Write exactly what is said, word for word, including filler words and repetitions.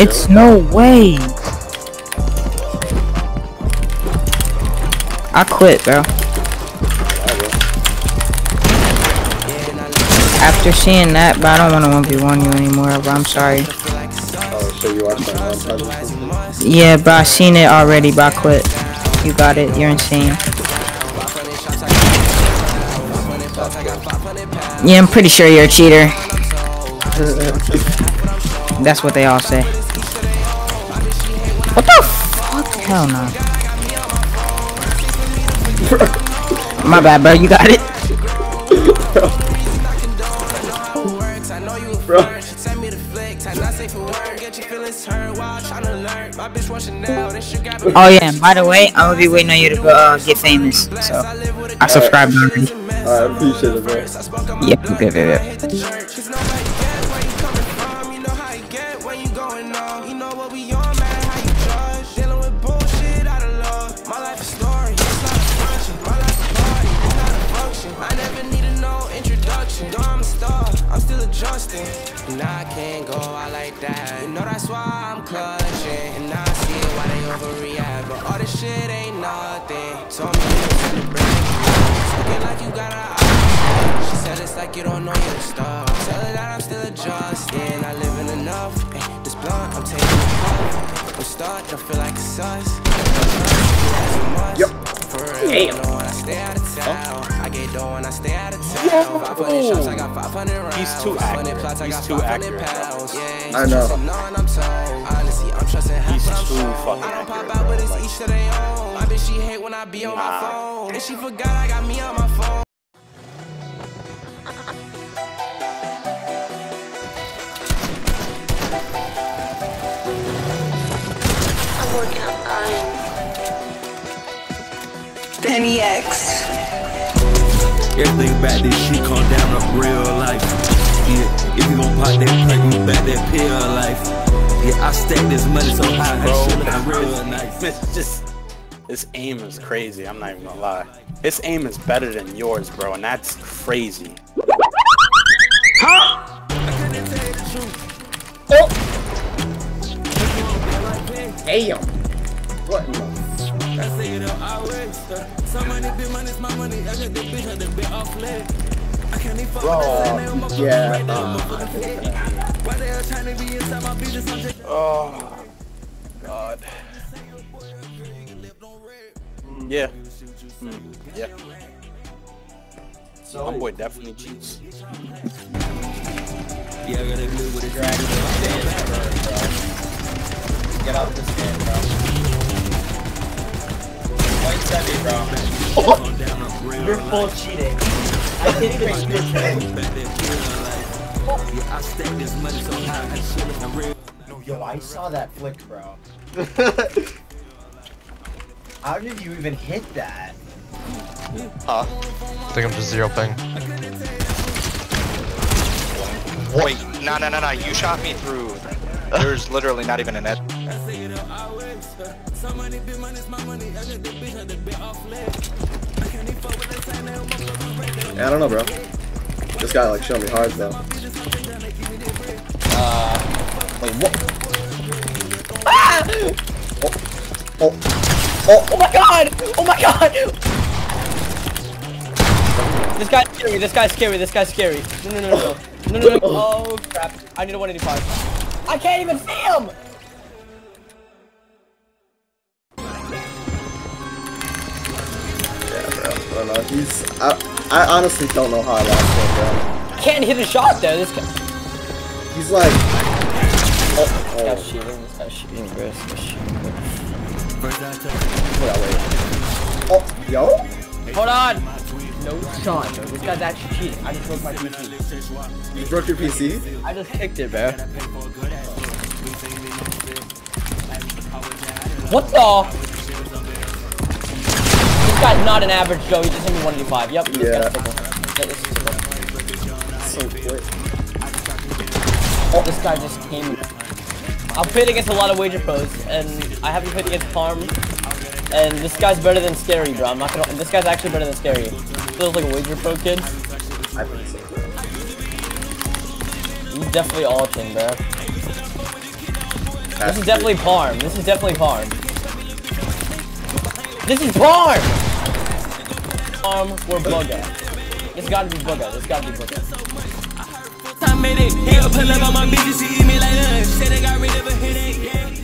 It's no way. I quit, bro. After seeing that, but I don't want to one v one you anymore, bro. I'm sorry. Oh, so you watched that one time? Yeah, bro. I seen it already, but I quit. You got it. You're insane. Yeah, I'm pretty sure you're a cheater. That's what they all say. What the fuck? Hell no. My bad, bro. You got it. Bro. Oh yeah, and by the way, I'm gonna be waiting on you to go uh, get famous. So I subscribed already. I appreciate it, bro. Yep, good, good, good. I'm still adjusting, and I can't go out like that. You know that's why I'm clutching, and I see why they overreact. But all this shit ain't nothing, so I'm gonna celebrate. Talking like you got a eye. She said it's like you don't know your stuff. Tell her that I'm still adjusting. I live in enough. Ay, this blunt, I'm taking a puff. I'm starting to feel like it's us. Yep. For real, you know when I stay out of town. I get dough when I stay out of town. five hundred shots, I got five hundred rounds. He's too accurate. Plots, I He's got too five hundred accurate. pounds. Yeah, I know. Honestly, I'm trusting half He's what I'm too shown. fucking I don't pop accurate, out, but bro. it's Like, each to their own. I bet she hate when I be on my Nah. phone. And she forgot I got me on my phone. I'm working on dying. Penny X. Everything about this shit come down to real life. Yeah, if you gon' pop that plant, you back that pill life. Yeah, I stack this money so high, Bro, that shit look real nice. It's just, his aim is crazy. I'm not even gonna lie. His aim is better than yours, bro, and that's crazy. Huh? Oh! Damn! What? Bro, yeah. Uh, Oh, God. Yeah. Mm, yeah. So, my boy definitely cheats. Yeah, I gotta live with it. Get out this game, bro. White seventy, bro. Oh. You're full cheating. I didn't even cheat this game. Yeah, I stack this money so high, that shit look real. No, yo, I saw that flick, bro. How did you even hit that? Huh? I think I'm just zero ping. Wait, no, no, no, no, you shot me through. There's literally not even a net. Yeah, I don't know, bro. This guy like showed me hard though. Uh, Like what? Ah! Oh, oh, oh, Oh my god! Oh my god! This guy's scary, this guy's scary, this guy's scary. No, no, no, no. No, no, no. Oh crap. I need a one eighty-five. I can't even see him! yeah, bro. I don't know. He's. I. I honestly don't know how I lost him, bro. I can't hit a shot there. This guy. He's like. Oh, This oh. guy's cheating, this guy's cheating, bro. This guy's cheating, bro. Wait, wait. Oh, yo? Hold on! No shot, bro. This guy's actually cheating. I just broke my P C. You broke your P C? I just kicked it, bro. What the? This guy's not an average Joe. He just hit me one eighty-five. Yep. This Yeah. guy's sick. Yeah, this is sick. So quick. Oh, this guy just came. I've played against a lot of wager pros, and I haven't played against Parm. And this guy's better than Scary, bro. I'm not gonna. This guy's actually better than Scary. Feels like a wager pro kid. I think so. He's definitely ulting, bro. This is definitely Parm. This is definitely Parm. This is Parm! Parm or Bugga. This gotta be Bugga. This gotta be Bugga. I made it. He'll pull up on my bitches, she eat me like lunch. Said I got rid of a headache.